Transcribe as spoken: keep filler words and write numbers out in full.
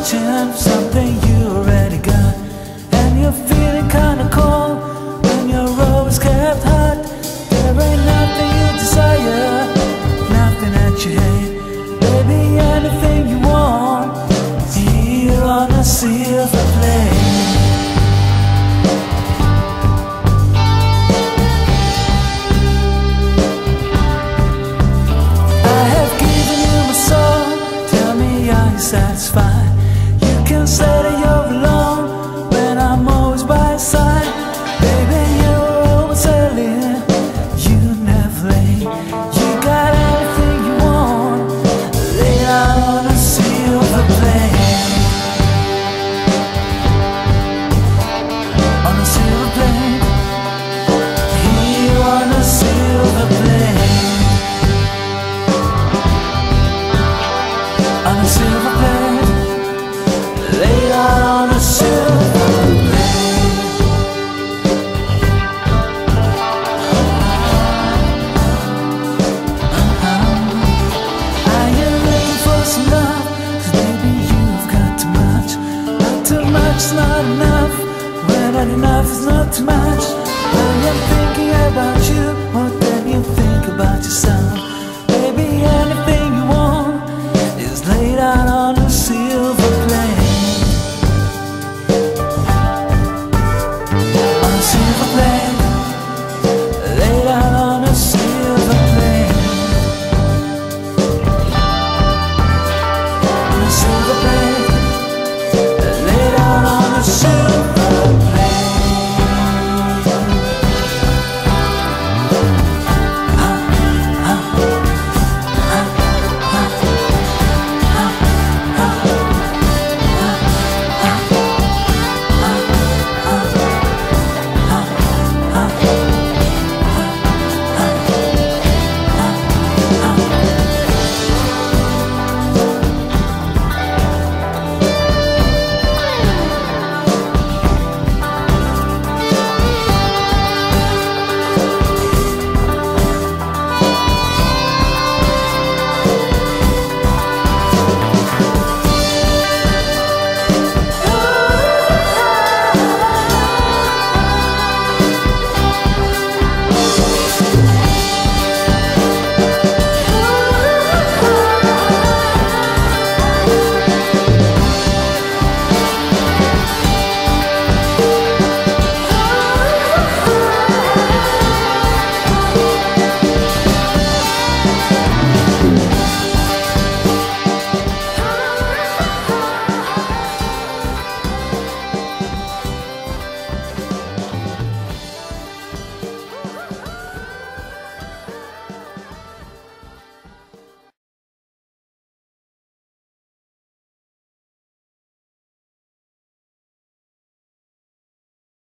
searching for something you already got, and you're feeling kinda cold when your robe is kept hot. There ain't nothing you desire, nothing that you hate. Baby, anything you want, here on a silver plate. Satisfied. You can say that you're alone when I'm always by your side. Baby, you're always early, you never late. You got everything you want, laid out on a silver plate. On a silver plate, here on a silver plate. On a silver plate, laid out on a silver plate. Uh-huh. Are you looking for some love? 'Cause baby, you've got too much. Not too much is not enough. When not enough is not too much. When I'm thinking about you,